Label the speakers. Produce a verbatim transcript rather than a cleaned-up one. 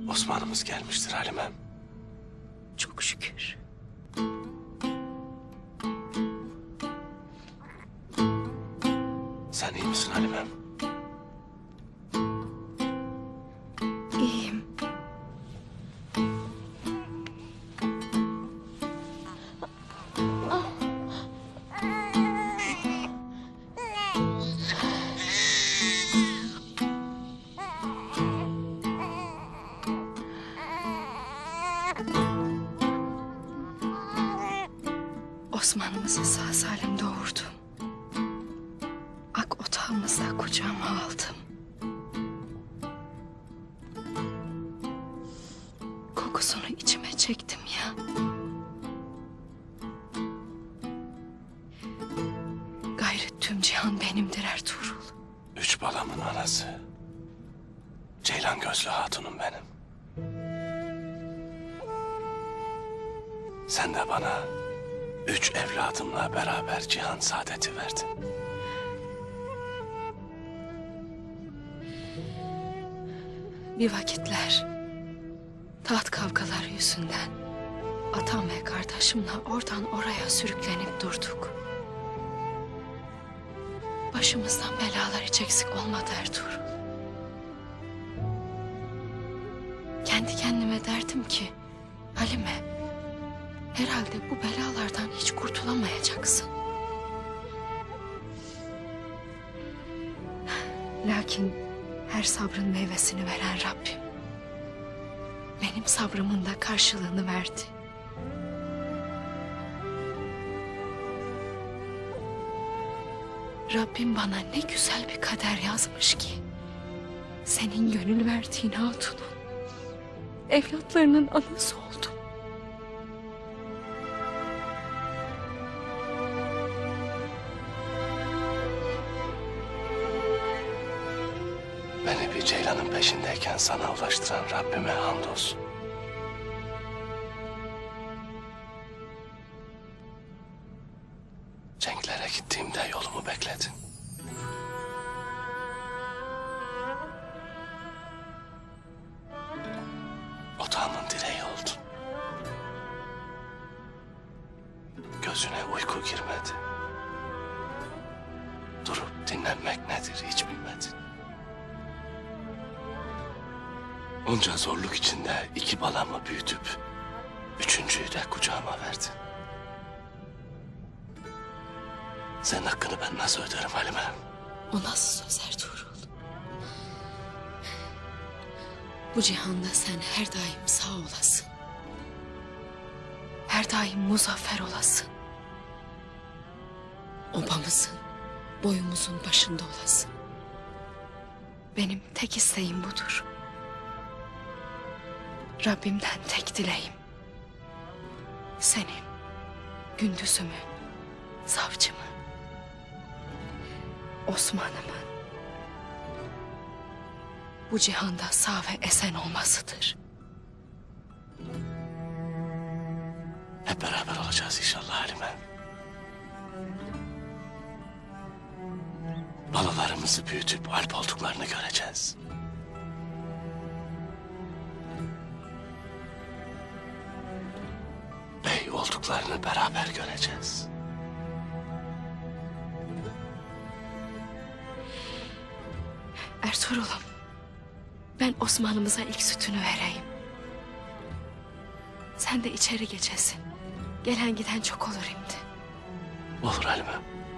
Speaker 1: Osman'ımız gelmiştir Halimem.
Speaker 2: Çok şükür.
Speaker 1: Sen iyi misin Halimem?
Speaker 2: İyiyim. Osman'ımızı sağ salim doğurdum. Ak otağımızda kucağıma aldım. Kokusunu içime çektim ya. Gayrı tüm cihan benimdir Ertuğrul.
Speaker 1: Üç balamın anası. Ceylan gözlü hatunum benim. Sen de bana üç evladımla beraber cihan saadeti verdin.
Speaker 2: Bir vakitler taht kavgaları yüzünden atam ve kardeşimle oradan oraya sürüklenip durduk. Başımızdan belalar hiç eksik olmadı Ertuğrul. Kendi kendime derdim ki Halime, herhalde bu belalardan hiç kurtulamayacaksın. Lakin her sabrın meyvesini veren Rabbim benim sabrımın da karşılığını verdi. Rabbim bana ne güzel bir kader yazmış ki senin gönül verdiğin hatunun evlatlarının anası oldum.
Speaker 1: Beni bir ceylanın peşindeyken sana ulaştıran Rabbime hamdolsun. Cenklere gittiğimde yolumu bekledin. Otağımın direği oldun. Gözüne uyku girmedi. Durup dinlenmek nedir hiç bilmedin. Onca zorluk içinde iki balamı büyütüp üçüncüyü de kucağıma verdin. Senin hakkını ben nasıl öderim Halime?
Speaker 2: O nasıl söz Ertuğrul? Bu cihanda sen her daim sağ olasın. Her daim muzaffer olasın. Obamızın, boyumuzun başında olasın. Benim tek isteğim budur. Rabbimden tek dileğim senin, gündüzümün, savcımın, Osman'ımın bu cihanda sağ ve esen olmasıdır.
Speaker 1: Hep beraber olacağız inşallah Halime. Balalarımızı büyütüp alp olduklarını göreceğiz. Bey olduklarını beraber göreceğiz.
Speaker 2: Ertuğrul'um, ben Osman'ımıza ilk sütünü vereyim. Sen de içeri geçesin. Gelen giden çok olur şimdi.
Speaker 1: Olur Halime.